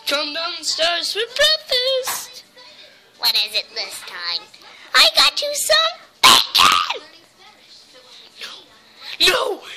Come downstairs for breakfast. What is it this time? I got you some bacon! No,